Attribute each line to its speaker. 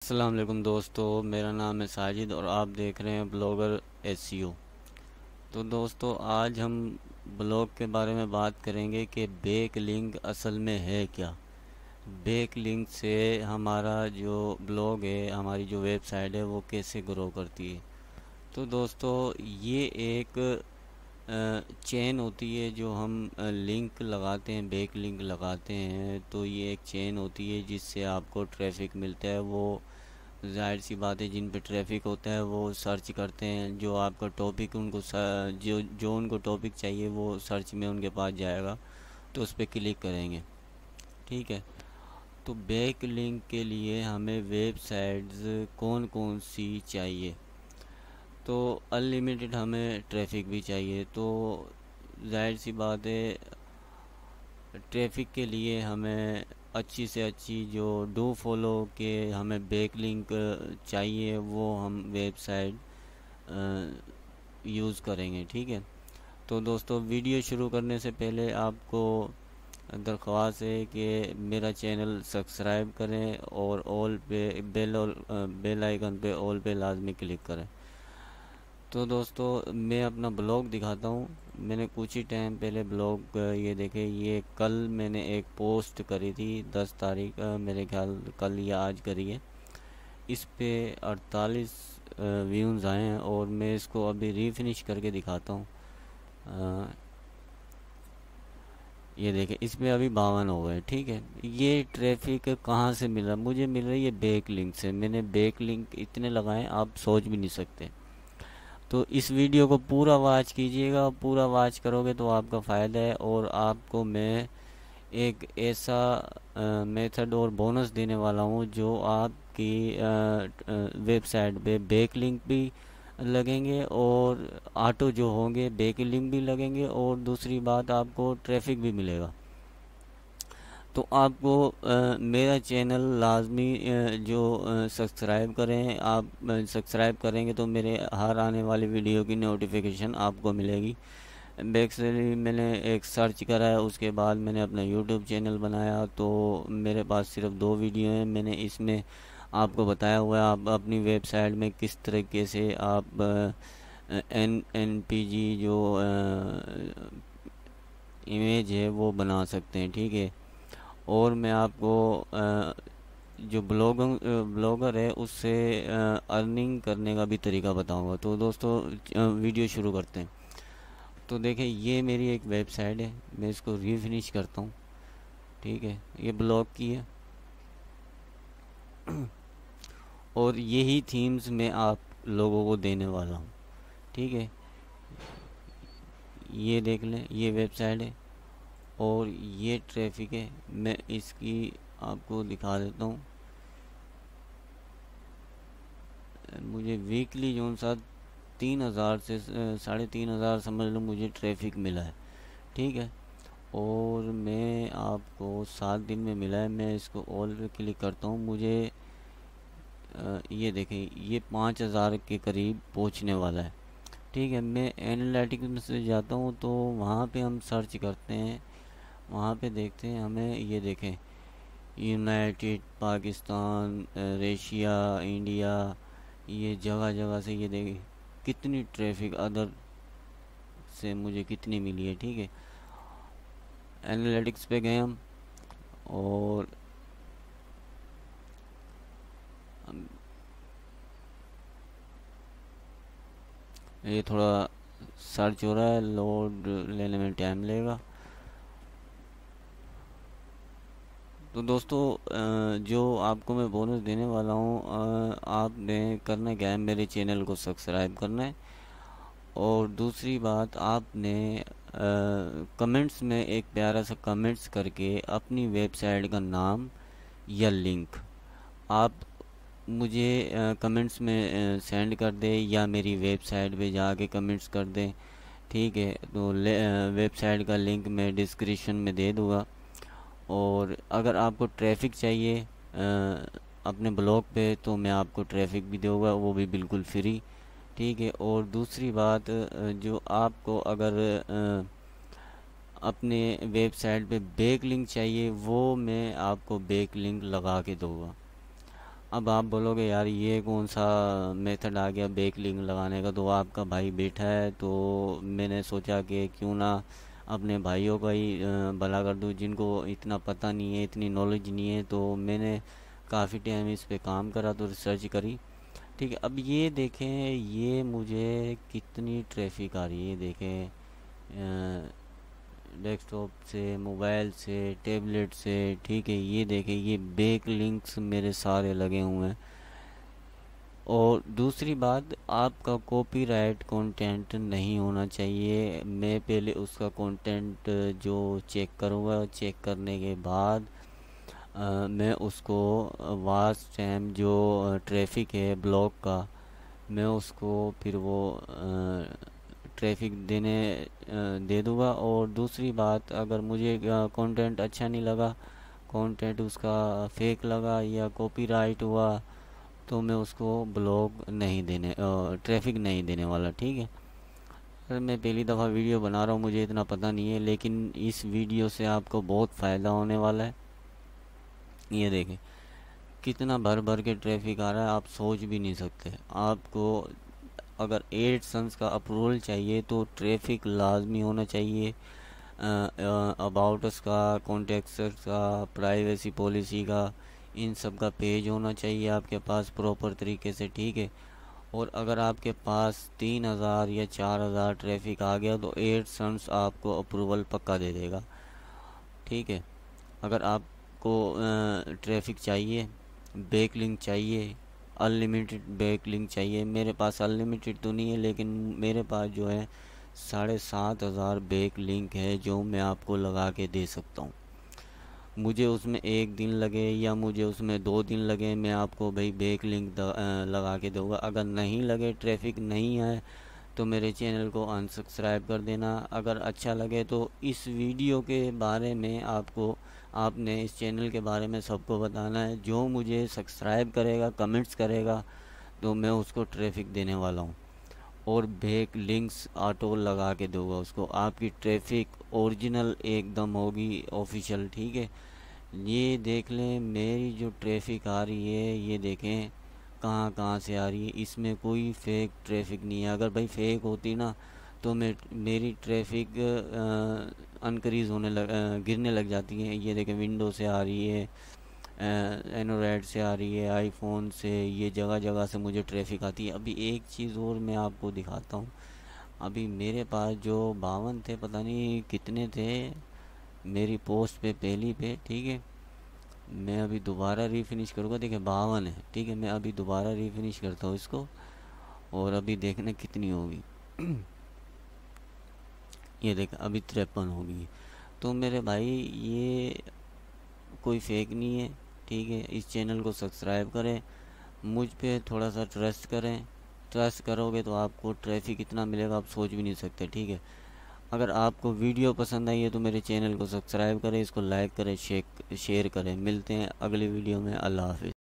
Speaker 1: अस्सलाम वालेकुम दोस्तों, मेरा नाम है साजिद और आप देख रहे हैं ब्लॉगर एसईओ। तो दोस्तों, आज हम ब्लॉग के बारे में बात करेंगे कि बैक लिंक असल में है क्या। बैक लिंक से हमारा जो ब्लॉग है, हमारी जो वेबसाइट है, वो कैसे ग्रो करती है। तो दोस्तों, ये एक चेन होती है जो हम लिंक लगाते हैं, बैक लिंक लगाते हैं। तो ये एक चेन होती है जिससे आपको ट्रैफिक मिलता है। वो जाहिर सी बात है, जिन पे ट्रैफिक होता है वो सर्च करते हैं। जो आपका टॉपिक उनको जो उनको टॉपिक चाहिए वो सर्च में उनके पास जाएगा, तो उस पर क्लिक करेंगे। ठीक है। तो बैक लिंक के लिए हमें वेबसाइट्स कौन कौन सी चाहिए। तो अनलिमिटेड हमें ट्रैफिक भी चाहिए। तो जाहिर सी बात है, ट्रैफिक के लिए हमें अच्छी से अच्छी जो डू फॉलो के हमें बैक लिंक चाहिए, वो हम वेबसाइट यूज़ करेंगे। ठीक है। तो दोस्तों, वीडियो शुरू करने से पहले आपको दरख्वास्त है कि मेरा चैनल सब्सक्राइब करें और ऑल पे बेल आइकन पे ऑल पे लाजमी क्लिक करें। तो दोस्तों, मैं अपना ब्लॉग दिखाता हूँ। मैंने कुछ ही टाइम पहले ब्लॉग ये देखे, ये कल मैंने एक पोस्ट करी थी 10 तारीख, मेरे ख्याल कल या आज करी है। इस पे 48 व्यूज़ आए हैं और मैं इसको अभी रीफिनिश करके दिखाता हूँ। ये देखें, इसमें अभी 52 हो गए। ठीक है। ये ट्रैफिक कहाँ से मिला? मुझे मिल रही है बैक लिंक से। मैंने बैक लिंक इतने लगाए आप सोच भी नहीं सकते। तो इस वीडियो को पूरा वॉच कीजिएगा। पूरा वॉच करोगे तो आपका फ़ायदा है, और आपको मैं एक ऐसा मेथड और बोनस देने वाला हूँ जो आपकी वेबसाइट पे बैक लिंक भी लगेंगे और ऑटो जो होंगे बैक लिंक भी लगेंगे, और दूसरी बात आपको ट्रैफिक भी मिलेगा। तो आपको मेरा चैनल लाजमी जो सब्सक्राइब करें। आप सब्सक्राइब करेंगे तो मेरे हर आने वाली वीडियो की नोटिफिकेशन आपको मिलेगी। बेसिकली मैंने एक सर्च करा है, उसके बाद मैंने अपना यूट्यूब चैनल बनाया। तो मेरे पास सिर्फ 2 वीडियो हैं। मैंने इसमें आपको बताया हुआ है आप अपनी वेबसाइट में किस तरीके से आप एनपीजी जो इमेज है वो बना सकते हैं। ठीक है। और मैं आपको जो ब्लॉगर है उससे अर्निंग करने का भी तरीका बताऊंगा। तो दोस्तों, वीडियो शुरू करते हैं। तो देखें, ये मेरी एक वेबसाइट है, मैं इसको रीफिनिश करता हूँ। ठीक है। ये ब्लॉग की है और यही थीम्स मैं आप लोगों को देने वाला हूँ। ठीक है। ये देख लें, ये वेबसाइट है और ये ट्रैफिक है। मैं इसकी आपको दिखा देता हूँ। मुझे वीकली जो सा 3000 से 3500 समझ लो मुझे ट्रैफिक मिला है। ठीक है। और मैं आपको 7 दिन में मिला है। मैं इसको ऑल पे क्लिक करता हूँ। मुझे ये देखें, ये 5000 के करीब पहुँचने वाला है। ठीक है। मैं एनालिटिक्स में से जाता हूँ तो वहाँ पे हम सर्च करते हैं। वहाँ पे देखते हैं, हमें ये देखें, यूनाइटेड, पाकिस्तान, रशिया, इंडिया, ये जगह जगह से ये देखें कितनी ट्रैफिक अदर से मुझे कितनी मिली है। ठीक है। एनालिटिक्स पे गए हम और ये थोड़ा सर्च हो रहा है, लोड लेने में टाइम लगेगा। तो दोस्तों, जो आपको मैं बोनस देने वाला हूँ, आपने करना क्या है, मेरे चैनल को सब्सक्राइब करना है। और दूसरी बात, आपने कमेंट्स में एक प्यारा सा कमेंट्स करके अपनी वेबसाइट का नाम या लिंक आप मुझे कमेंट्स में सेंड कर दें, या मेरी वेबसाइट पे जाके कमेंट्स कर दें। ठीक है। तो वेबसाइट का लिंक मैं डिस्क्रिप्शन में दे दूँगा। और अगर आपको ट्रैफिक चाहिए अपने ब्लॉग पे, तो मैं आपको ट्रैफिक भी दूँगा, वो भी बिल्कुल फ्री। ठीक है। और दूसरी बात, जो आपको अगर अपने वेबसाइट पे बैक लिंक चाहिए, वो मैं आपको बैक लिंक लगा के दूँगा। अब आप बोलोगे यार ये कौन सा मेथड आ गया बैक लिंक लगाने का, तो आपका भाई बैठा है तो मैंने सोचा कि क्यों ना अपने भाइयों का ही भला कर दूं, जिनको इतना पता नहीं है, इतनी नॉलेज नहीं है। तो मैंने काफ़ी टाइम इस पे काम करा, तो रिसर्च करी। ठीक है, अब ये देखें, ये मुझे कितनी ट्रैफिक आ रही है, देखें डेस्कटॉप से, मोबाइल से, टैबलेट से। ठीक है, ये देखें, ये बैक लिंक्स मेरे सारे लगे हुए हैं। और दूसरी बात, आपका कॉपीराइट कंटेंट नहीं होना चाहिए। मैं पहले उसका कंटेंट जो चेक करूँगा, चेक करने के बाद मैं उसको वाच टाइम जो ट्रैफिक है ब्लॉग का, मैं उसको फिर वो ट्रैफिक दे दूँगा। और दूसरी बात, अगर मुझे कंटेंट अच्छा नहीं लगा, कंटेंट उसका फेक लगा या कॉपीराइट हुआ, तो मैं उसको ब्लॉग नहीं देने ट्रैफिक नहीं देने वाला। ठीक है, सर मैं पहली दफ़ा वीडियो बना रहा हूँ, मुझे इतना पता नहीं है, लेकिन इस वीडियो से आपको बहुत फ़ायदा होने वाला है। ये देखें कितना भर भर के ट्रैफिक आ रहा है, आप सोच भी नहीं सकते। आपको अगर एडसेंस का अप्रूवल चाहिए तो ट्रैफिक लाजमी होना चाहिए। अबाउट अस का, कॉन्टेक्ट्स का, प्राइवेसी पॉलिसी का, इन सब का पेज होना चाहिए आपके पास प्रॉपर तरीके से। ठीक है, और अगर आपके पास 3000 या 4000 ट्रैफिक आ गया तो एडसेंस आपको अप्रूवल पक्का दे देगा। ठीक है, अगर आपको ट्रैफिक चाहिए, बैक लिंक चाहिए, अनलिमिटेड बैक लिंक चाहिए, मेरे पास अनलिमिटेड तो नहीं है, लेकिन मेरे पास जो है 7500 बैक लिंक है जो मैं आपको लगा के दे सकता हूँ। मुझे उसमें 1 दिन लगे या मुझे उसमें 2 दिन लगे, मैं आपको भाई बैक लिंक लगा के दूँगा। अगर नहीं लगे, ट्रैफिक नहीं है, तो मेरे चैनल को अनसब्सक्राइब कर देना। अगर अच्छा लगे तो इस वीडियो के बारे में आपने इस चैनल के बारे में सबको बताना है। जो मुझे सब्सक्राइब करेगा, कमेंट्स करेगा, तो मैं उसको ट्रैफिक देने वाला हूँ और बैक लिंक्स ऑटो लगा के दूँगा उसको। आपकी ट्रैफिक ओरिजिनल एकदम होगी, ऑफिशियल। ठीक है, ये देख लें मेरी जो ट्रैफिक आ रही है, ये देखें कहाँ कहाँ से आ रही है, इसमें कोई फेक ट्रैफिक नहीं है। अगर भाई फेक होती ना तो मेरी ट्रैफिक अनक्रीज़ गिरने लग जाती है। ये देखें विंडो से आ रही है, एंड्रॉयड से आ रही है, आईफोन से, ये जगह जगह से मुझे ट्रैफिक आती है। अभी एक चीज़ और मैं आपको दिखाता हूँ। अभी मेरे पास जो 52 थे, पता नहीं कितने थे मेरी पोस्ट पे पहली पे। ठीक है, मैं अभी दोबारा रीफिनिश करूँगा, देखिए 52 है। ठीक है, मैं अभी दोबारा रीफिनिश करता हूँ इसको, और अभी देखने कितनी होगी। ये देख अभी 53 होगी। तो मेरे भाई ये कोई फेक नहीं है। ठीक है, इस चैनल को सब्सक्राइब करें, मुझ पे थोड़ा सा ट्रस्ट करें। ट्रस्ट करोगे तो आपको ट्रैफिक इतना मिलेगा आप सोच भी नहीं सकते। ठीक है, अगर आपको वीडियो पसंद आई है तो मेरे चैनल को सब्सक्राइब करें, इसको लाइक करें, शेयर करें। मिलते हैं अगली वीडियो में। अल्लाह हाफिज़।